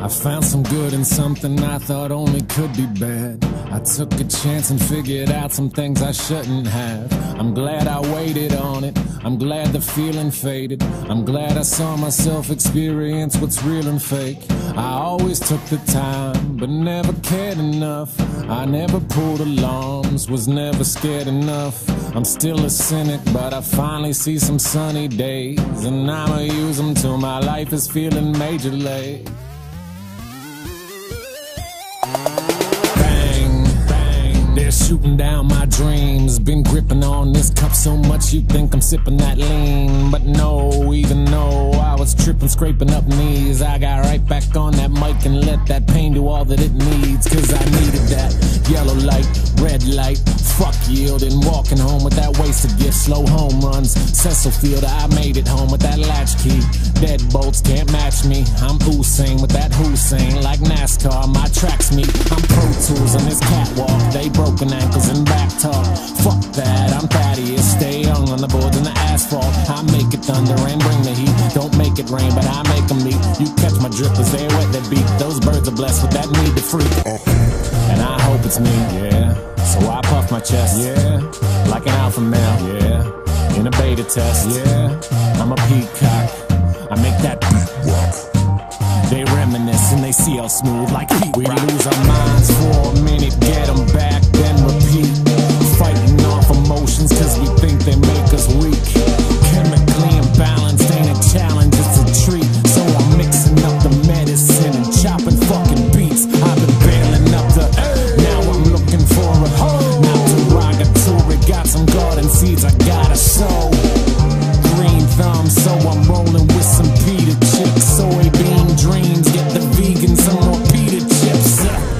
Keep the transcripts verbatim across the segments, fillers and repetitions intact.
I found some good in something I thought only could be bad. I took a chance and figured out some things I shouldn't have. I'm glad I waited on it. I'm glad the feeling faded. I'm glad I saw myself experience what's real and fake. I always took the time, but never cared enough. I never pulled alarms, was never scared enough. I'm still a cynic, but I finally see some sunny days, and I'ma use them till my life is feeling majorly. They're shooting down my dreams. Been gripping on this cup so much you think I'm sipping that lean. But no, even though I was tripping, scraping up knees, I got right back on that mic and let that pain do all that it needs. Cause I needed that yellow light, red light, fuck yielding, walking home with that wasted gift, slow home runs. Cecil Field, I made it home with that latchkey. Deadbolts can't match me. I'm Usain with that Hussein, like NASCAR, my tracks meet. I'm Pro Tools on this catwalk, they broken ankles and back talk. Fuck that, I'm Thaddeus, stay young on the boards and the asphalt. I make it thunder and bring the heat. Don't make it rain, but I make them meet. You catch my drip as they wet that beat. Those birds are blessed with that need to freak. And I hope it's me, yeah. So I puff my chest, yeah. Like an alpha male, yeah. In a beta test, yeah. I'm a peacock, I make that beat rock. They reminisce and they see how smooth like heat. We lose our minds for a minute, get them back, then repeat. Fighting off emotions cause we think they make us weak. Chemically imbalanced, ain't a challenge, it's a treat. So I'm mixing up the medicine and chopping fucking beats. I've been bailing up the, now I'm looking for a hole. Now derogatory, got some garden seeds I gotta sow. Green thumb, so I'm rolling with some pita chips. Soybean dreams, get the vegan some more pita chips.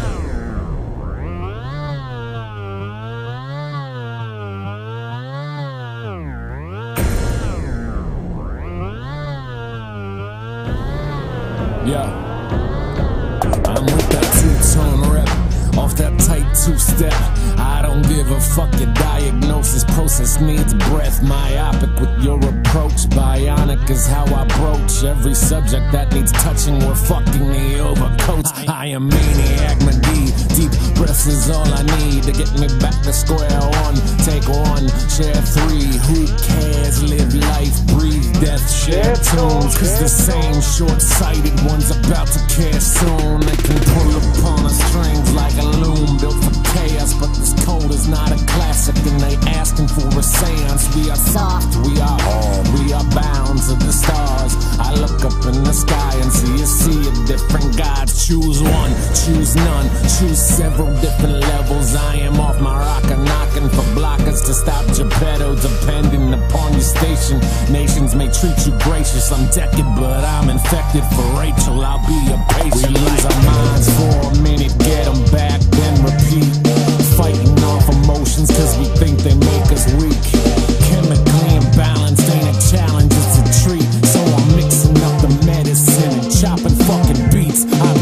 Yeah, I'm with that two-tone rep, off that tight two-step. I don't give a fuck your diagnosis, process needs breath. Myopic with your approach, bionic is how I broach every subject that needs touching. We're fucking the overcoats. I am maniac McGee, deep breaths is all I need to get me back to square one. Take one, share three, who cares? Live life, breathe death, share tunes. Cause the same short-sighted ones about to care soon. They can pull upon our strings like a loom built for chaos, but this code is not a classic and they asking for a seance. We are soft, we are hard, we are bound to the stars. I look up in the sky and see a sea of different gods. Choose one, choose none, choose several different levels. I am off my rocker, knocking for blockers to stop Geppetto, depending upon your station. Nations may treat you gracious, I'm decadent, but I'm infected for Rachel. I'll be a patient. We lose our minds for a minute, get them back, then repeat. Fighting off emotions cause we think they make us weak. Chemically imbalanced, ain't a challenge, it's a treat. So I'm mixing up the medicine and chopping fucking beats. I